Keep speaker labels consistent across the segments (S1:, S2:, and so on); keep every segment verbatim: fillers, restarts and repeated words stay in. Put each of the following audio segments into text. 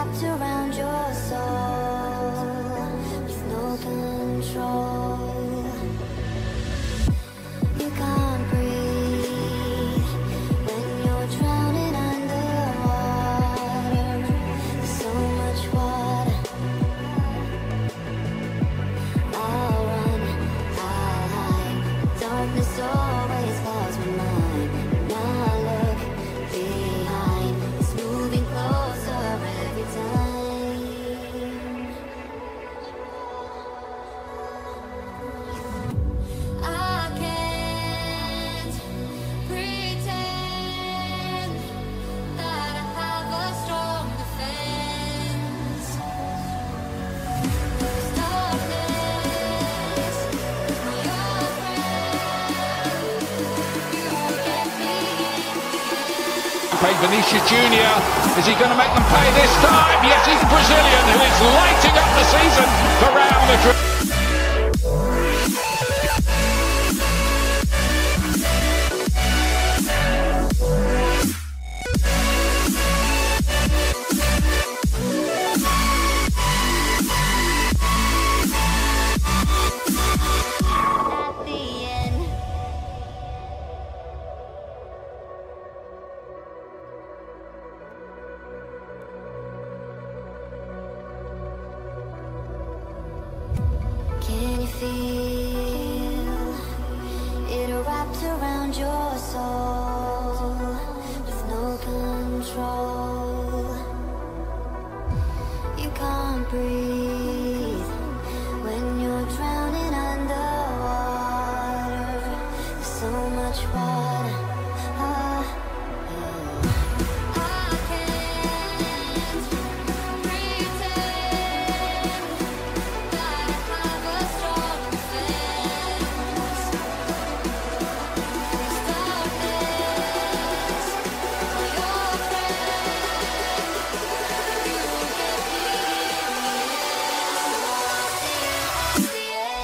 S1: wrapped around your soul with no control. You can't breathe when you're drowning underwater. There's so much water. I'll run, I'll hide. Darkness always clouds my mind. When I look behind, it's moving closer every time. I can't pretend that I have a strong defense. Darkness, my old friend, you get me in.
S2: Pay Vinicius Junior Is he going to make them pay this time? Yes, he's Brazilian who is lighting up the season for Real Madrid.
S1: At the end. Can you feel it wrapped around your soul with no control? You can't breathe when you're drowning underwater. There's so much water. Ah, yeah. I can't pretend that I have a strong defense. This darkness, my old friend, you get me in the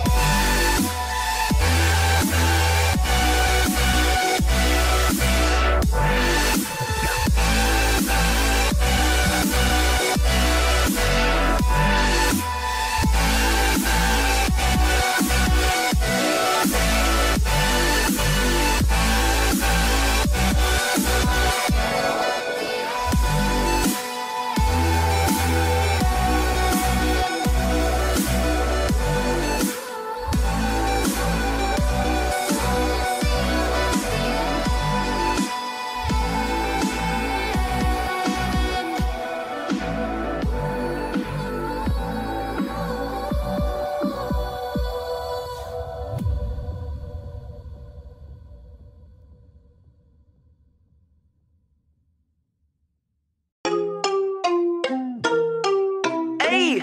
S3: Hey,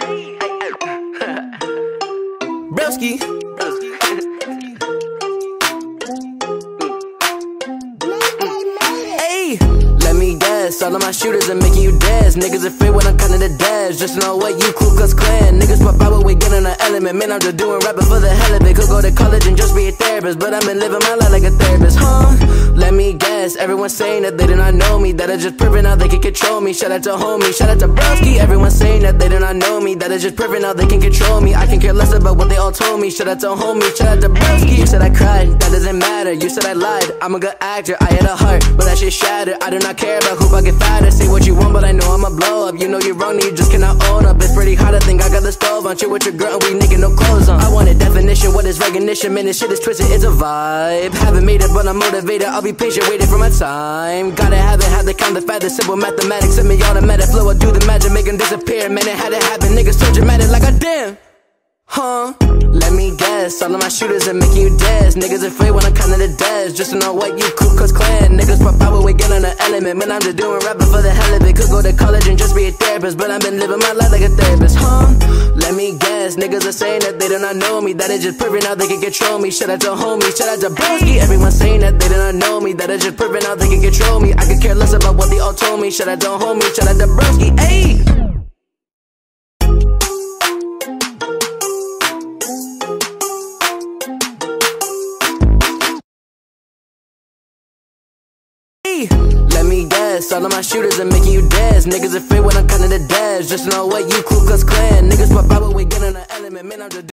S3: Broski. Hey, let me guess. All of my shooters are making you dance. Niggas afraid when I'm counting the dash. Just know what you Ku Klux Klan. Niggas pop out when we get in the element. Man, I'm just doing rapping for the hell of it. Could go to college and just be a therapist, but I've been living my life like a therapist. Huh? Let me guess. Everyone's saying that they do not know me. That I just proving how they can control me. Shout out to homie, shout out to Broski. Everyone's saying that they do not know me. That I just proving how they can control me. I can care less about what they all told me. Shout out to homie, shout out to Broski. You said I cried, that doesn't matter. You said I lied, I'm a good actor. I had a heart, but that shit shattered. I do not care about who I get fatter. Say what you want, but I know I'ma blow up. You know you're wrong, you just cannot own up. It's pretty hot, I think I got the stove on. Chill with your girl and we naked, no clothes on. I want a definition, what is recognition? Man, this shit is twisted, it's a vibe. Haven't made it, but I'm motivated. I'll be patient, waiting for my time. Gotta have it, have to count the fact, the simple mathematics. Semi-automatic flow, I do the magic, make them disappear. Man, it had to happen, niggas so dramatic like a damn. Huh? Let me guess. All of my shooters are making you dance. Niggas afraid when I'm counting the dash. Just to know what you Ku Klux Klan. Niggas pop out when we get on the element. Man, I'm just doing rapping for the hell of it. Could go to college and just be a therapist, but I've been living my life like a therapist. Huh? Let me guess. Niggas are saying that they do not know me. That is just proving how they can control me. Shout out to homie, shout out to Broski. Everyone saying that they do not know me. That is just proving how they can control me. I could care less about what they all told me. Shout out to homie, shout out to Broski. Ayy. G, let me guess. All of my shooters are making you dance. Niggas afraid when I'm counting the dash. Just know what you Ku Klux Klan. Niggas pop out when we get in the element. Man, I'm just